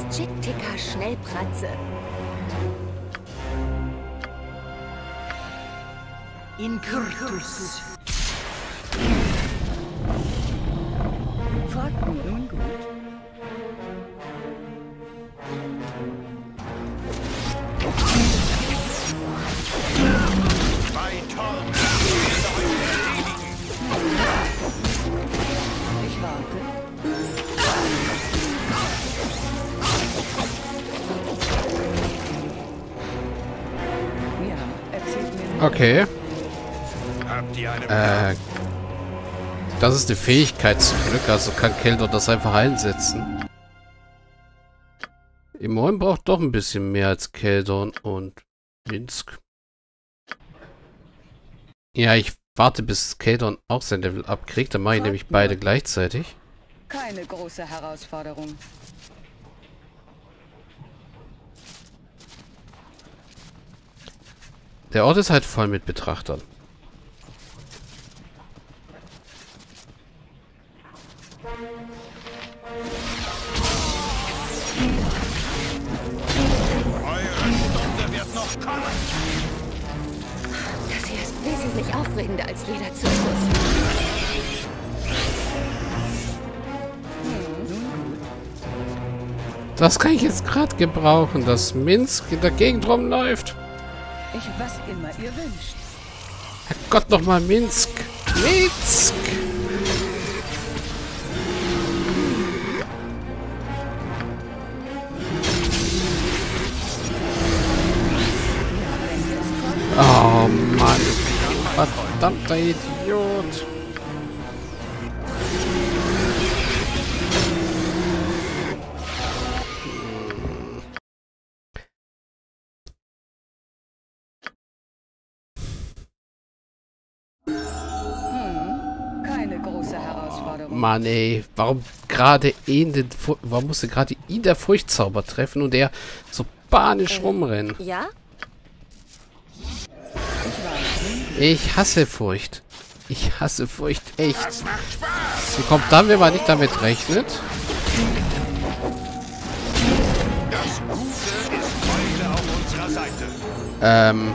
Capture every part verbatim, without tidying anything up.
Chick-Ticker Schnellpratze. Incurtus. Fragt nun gut. Bei Torben. Ich warte. Ja, erzählt mir. Okay. Habt ihr eine Äh. Das ist eine Fähigkeit zum Glück, also kann Keldor das einfach einsetzen. Immerhin braucht doch ein bisschen mehr als Keldor und Minsk. Ja, ich warte, bis Keldor auch sein Level abkriegt, dann mache ich nämlich beide gleichzeitig. Keine große Herausforderung. Der Ort ist halt voll mit Betrachtern. Eure Stunde wird noch kommen. Das hier ist wesentlich aufregender als jeder Zirkus. Das kann ich jetzt gerade gebrauchen, dass Minsk in der Gegend rumläuft. Ich, was immer ihr wünscht. Herrgott, nochmal Minsk. Minsk! Oh Mann. Verdammter Idiot. Keine große Herausforderung. Mann, ey. Warum gerade ihn den... Fu- Warum musste gerade ihn der Furchtzauber treffen und er so panisch rumrennen? Ja? Ich hasse Furcht. Ich hasse Furcht echt. Sie kommt dann, wenn man nicht damit rechnet. Das Gute ist heute auf unserer Seite. Ähm.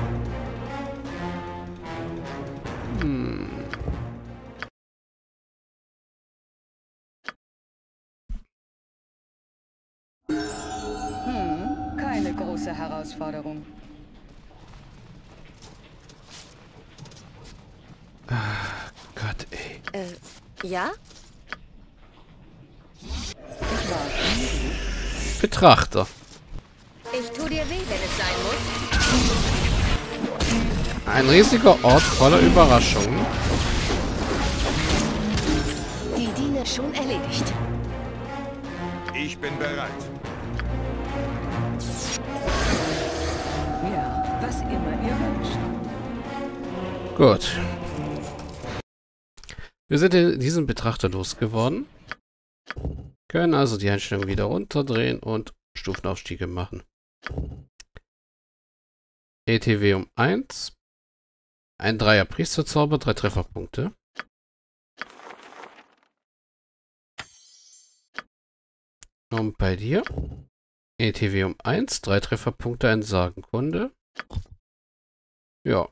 Hm. Hm, keine große Herausforderung. Gott, ey. Äh, ja? Ich warte. Betrachter. Ich tu dir weh, wenn es sein muss. Ein riesiger Ort voller Überraschungen. Die Diener schon erledigt. Ich bin bereit. Ja, was immer ihr wünscht. Gut. Wir sind in diesen Betrachter losgeworden. Können also die Einstellung wieder runterdrehen und Stufenaufstiege machen. E T W um eins. Ein Dreier Priesterzauber, drei Trefferpunkte. Und bei dir E T W um eins, drei Trefferpunkte, ein Sagenkunde. Ja.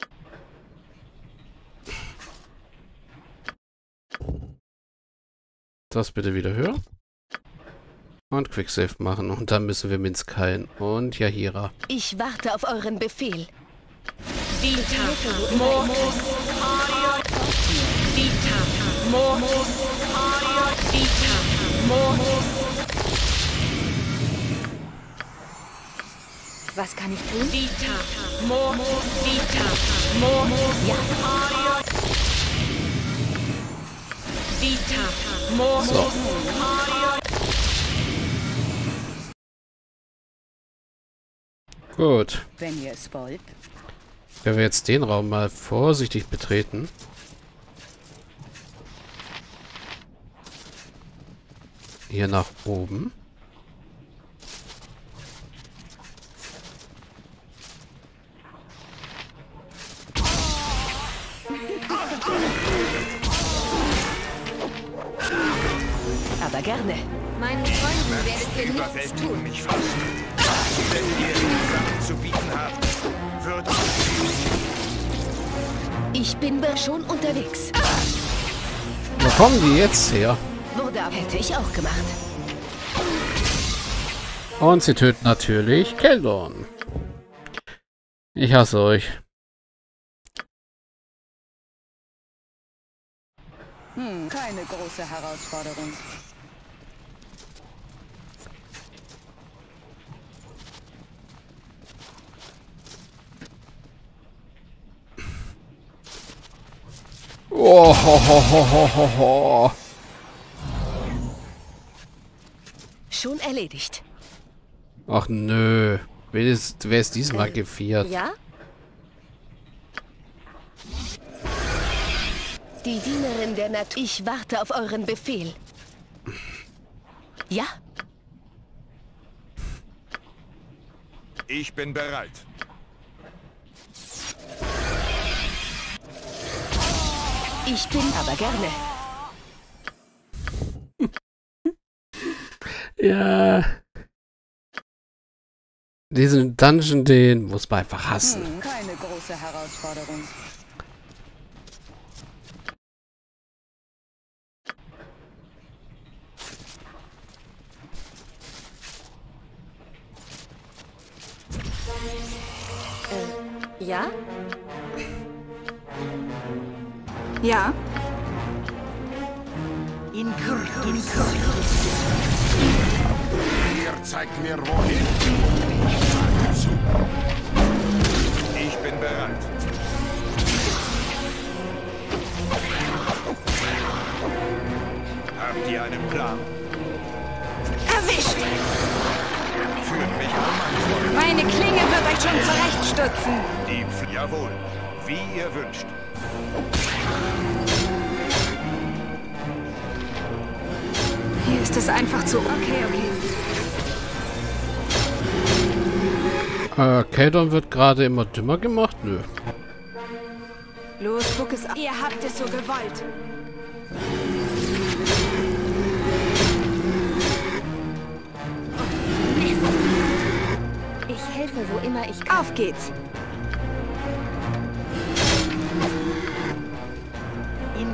Das bitte wieder höher. Und Quicksave machen. Und dann müssen wir Minsk heilen. Und Yahira. Ich warte auf euren Befehl. Vita, Mord, Vita, Mord, Vita, Mord. Was kann ich tun? Vita, Mord, Vita, Mord, Ja. Vita, Mord. So. Gut. Wenn ihr es wollt. Wenn wir jetzt den Raum mal vorsichtig betreten. Hier nach oben. Aber gerne. Meinen Freunden werdet für nichts überwältigen tun. mich fast. Wenn ihr Sachen zu bieten habt, wird Ich bin be- schon unterwegs. Wo kommen die jetzt her? Wurde ab- hätte ich auch gemacht. Und sie töten natürlich Keldon. Ich hasse euch. Hm, keine große Herausforderung. Oh, ho, ho, ho, ho, ho, ho. Schon erledigt. Ach nö. Wer ist, wer ist diesmal geviert? Ja? Die Dienerin der Natur. Ich warte auf euren Befehl. Ja? Ich bin bereit. Ich bin aber gerne. Ja. Diesen Dungeon, den muss man einfach hassen. Hm, keine große Herausforderung. Ja? Ja? In Kür, in Kür. Ihr zeigt mir wohin. Ich sage zu. Ich bin bereit. Habt ihr einen Plan? Erwischt! Führt mich an, mein Freund. Meine Klinge wird euch schon zurechtstutzen. Die Pf Jawohl. Wie ihr wünscht. Hier ist es einfach zu... Okay, okay. Äh, Keldon wird gerade immer dümmer gemacht? Nö. Los, guck es an. Ihr habt es so gewollt. Ich helfe, wo immer ich kann. Auf geht's. In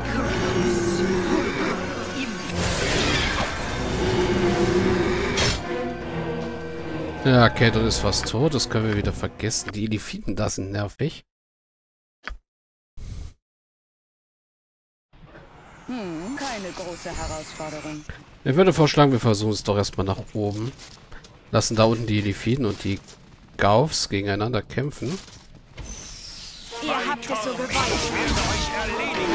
Ja, Keldon ist fast tot. Das können wir wieder vergessen. Die Elefiten da sind nervig. Hm, keine große Herausforderung. Ich würde vorschlagen, wir versuchen es doch erstmal nach oben. Lassen da unten die Elefiten und die Gaufs gegeneinander kämpfen. Ihr habt es so gewollt. Ich werde euch erledigen.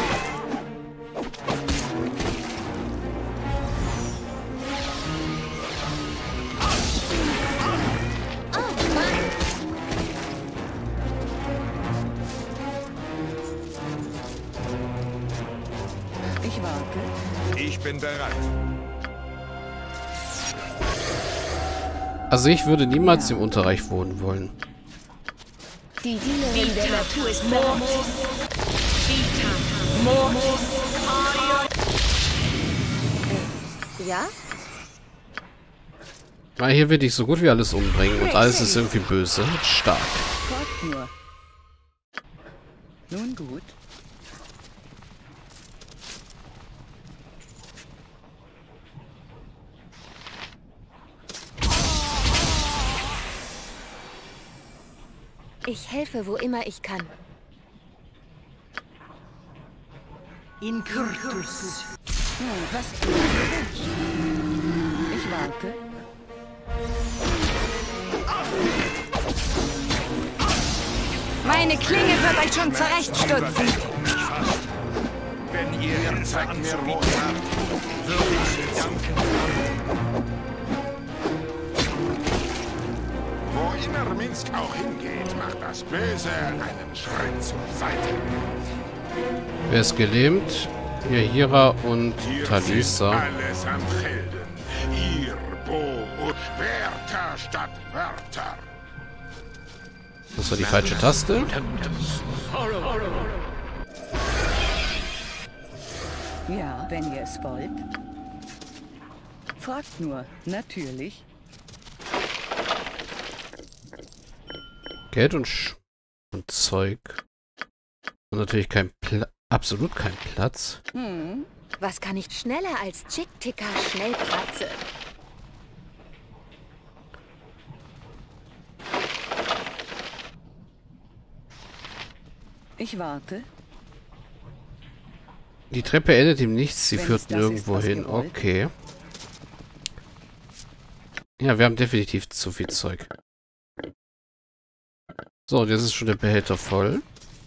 Ich warte. Ich bin bereit. Also ich würde niemals im Unterreich wohnen wollen. Die Dienerin der Natur ist Mor, bereit. Vita, Mor, Ja? Weil hier will ich so gut wie alles umbringen und alles ist irgendwie böse. Stark. Folgt nur. Nun gut. Ich helfe, wo immer ich kann. in Kürtus. Hm, was tun Sie? Ich warte. Meine Klinge wird euch schon zurechtstutzen. Wenn ihr ihr zeigt mir wo ihr habt, würde ich es danken. Wo immer Minsk auch hingeht, macht das Böse einen Schritt zur Seite. Wer ist gelähmt? Hier Hira und Hier Talisa. sind alles am Helden. Ihr Bo, Schwerter statt Wörter. Das war die falsche Taste. Ja, wenn ihr es wollt. Fragt nur. Natürlich. Geld und, Sch und Zeug. Und natürlich kein Pla absolut kein Platz. Hm. Was kann ich schneller als Chick-Ticker Schnellpratze? Ich warte. Die Treppe endet ihm nichts, sie Wenn führt es das nirgendwo ist, was ihr hin. wollt. Okay. Ja, wir haben definitiv zu viel Zeug. So, und jetzt ist schon der Behälter voll.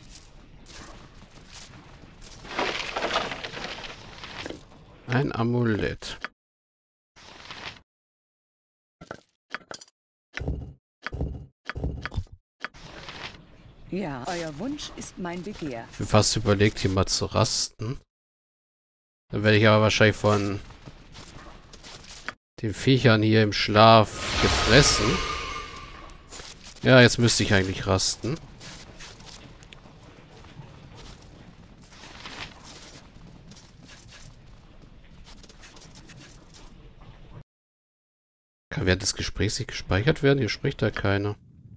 Ein Amulett. Ja, euer Wunsch ist mein Begehr. Ich bin fast überlegt, hier mal zu rasten. Dann werde ich aber wahrscheinlich von den Viechern hier im Schlaf gefressen. Ja, jetzt müsste ich eigentlich rasten. Kann während des Gesprächs nicht gespeichert werden? Hier spricht da keiner.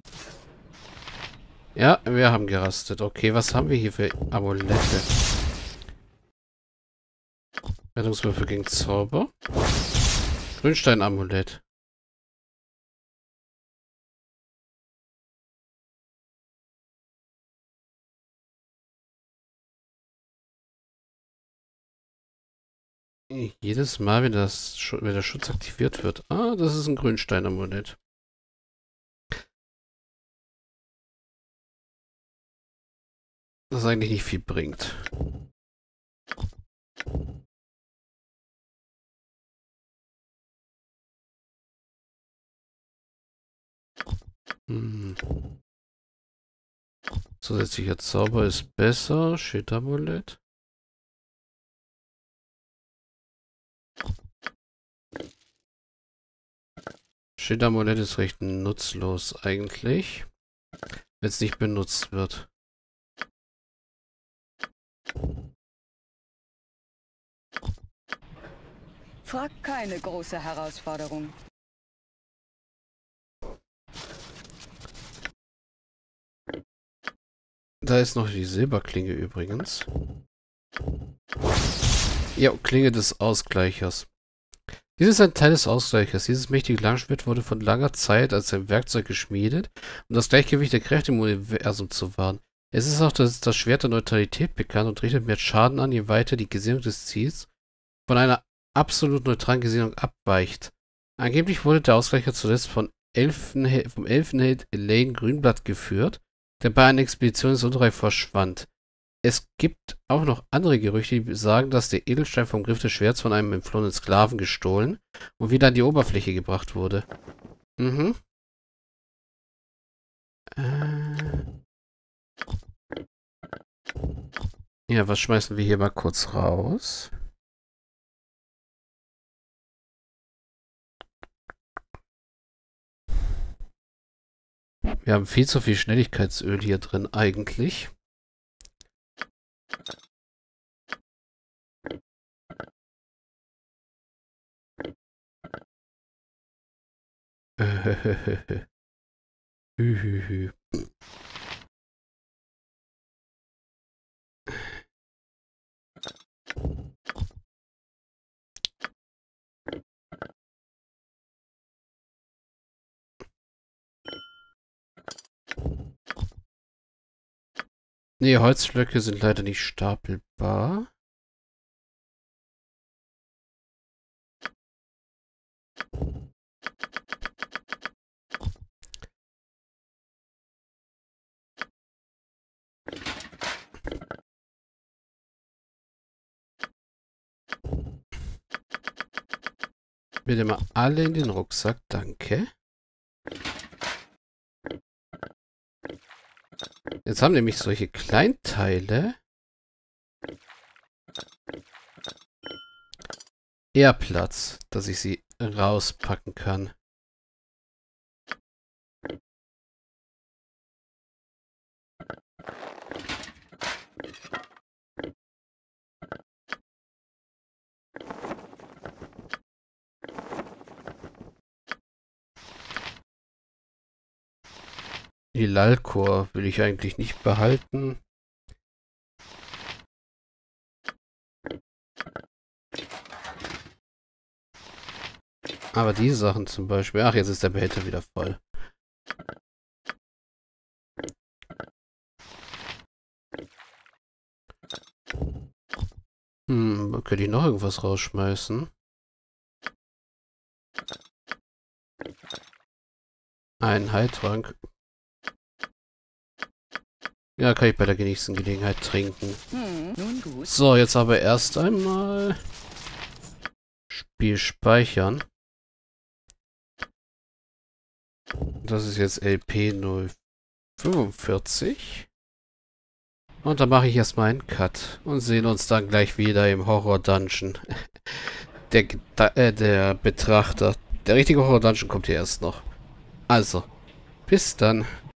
Ja, wir haben gerastet. Okay, was haben wir hier für Amulette? Rettungswürfel gegen Zauber. Grünstein-Amulett. Jedes Mal, wenn, das, wenn der Schutz aktiviert wird. Ah, das ist ein Grünstein-Amulett. Das eigentlich nicht viel bringt. Hm. Zusätzlicher Zauber ist besser. Schild-Amulett. Schild-Amulett ist recht nutzlos eigentlich, wenn es nicht benutzt wird. Fragt keine große Herausforderung. Da ist noch die Silberklinge übrigens. Ja, Klinge des Ausgleichers. Dies ist ein Teil des Ausgleichers. Dieses mächtige Langschwert wurde von langer Zeit als ein Werkzeug geschmiedet, um das Gleichgewicht der Kräfte im Universum zu wahren. Es ist auch das, das Schwert der Neutralität bekannt und richtet mehr Schaden an, je weiter die Gesinnung des Ziels von einer absolut neutralen Gesinnung abweicht. Angeblich wurde der Ausgleicher zuletzt von Elfen, vom Elfenheld Elaine Grünblatt geführt, der bei einer Expedition ins Unterreich verschwand. Es gibt auch noch andere Gerüchte, die sagen, dass der Edelstein vom Griff des Schwerts von einem entflohenen Sklaven gestohlen und wieder an die Oberfläche gebracht wurde. Mhm. Äh. Ja, was schmeißen wir hier mal kurz raus? Wir haben viel zu viel Schnelligkeitsöl hier drin eigentlich. Hü, hü, hü. Nee, Holzblöcke sind leider nicht stapelbar. Bitte mal alle in den Rucksack, danke. Jetzt haben nämlich solche Kleinteile eher Platz, dass ich sie rauspacken kann. Die Lalkor will ich eigentlich nicht behalten. Aber die Sachen zum Beispiel... Ach, jetzt ist der Behälter wieder voll. Hm, könnte ich noch irgendwas rausschmeißen? Ein Heiltrank. Ja, kann ich bei der nächsten Gelegenheit trinken. Hm, nun gut. So, jetzt aber erst einmal Spiel speichern. Das ist jetzt L P null fünfundvierzig. Und dann mache ich erstmal einen Cut und sehen uns dann gleich wieder im Horror-Dungeon. Der, äh, der Betrachter. Der richtige Horror-Dungeon kommt hier erst noch. Also, bis dann.